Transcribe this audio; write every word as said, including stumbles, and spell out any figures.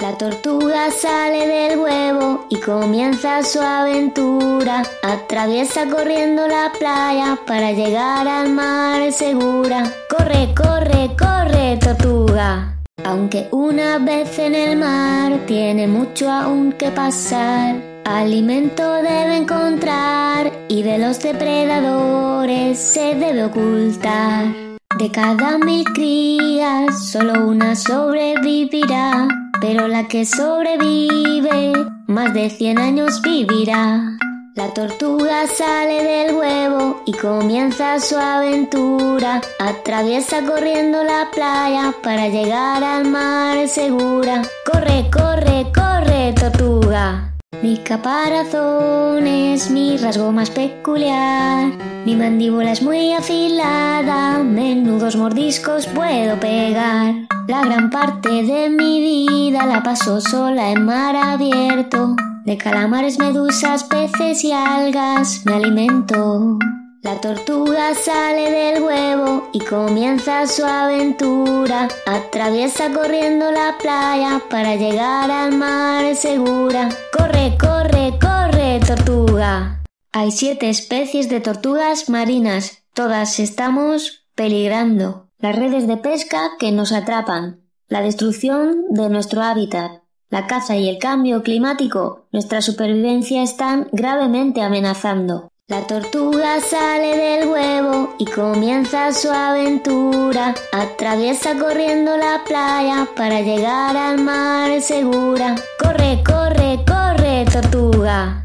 La tortuga sale del huevo y comienza su aventura. Atraviesa corriendo la playa para llegar al mar segura. Corre, corre, corre, tortuga. Aunque una vez en el mar tiene mucho aún que pasar. Alimento debe encontrar y de los depredadores se debe ocultar. De cada mil crías solo una sobrevivirá, pero la que sobrevive más de cien años vivirá. La tortuga sale del huevo y comienza su aventura. Atraviesa corriendo la playa para llegar al mar segura. Corre, corre, corre, tortuga. Mi caparazón es mi rasgo más peculiar. Mi mandíbula es muy afilada, menudos mordiscos puedo pegar. La gran parte de mi vida la paso sola en mar abierto. De calamares, medusas, peces y algas me alimento. La tortuga sale del huevo y comienza su aventura. Atraviesa corriendo la playa para llegar al mar segura. Corre, corre, corre, tortuga. Hay siete especies de tortugas marinas. Todas estamos peligrando. Las redes de pesca que nos atrapan. La destrucción de nuestro hábitat. La caza y el cambio climático, nuestra supervivencia están gravemente amenazando. La tortuga sale del huevo y comienza su aventura. Atraviesa corriendo la playa para llegar al mar segura. Corre, corre, corre, tortuga.